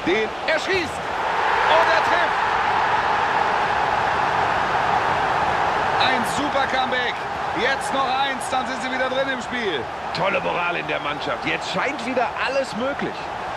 Er schießt. Und er trifft. Ein super Comeback. Jetzt noch eins, dann sind sie wieder drin im Spiel. Tolle Moral in der Mannschaft. Jetzt scheint wieder alles möglich.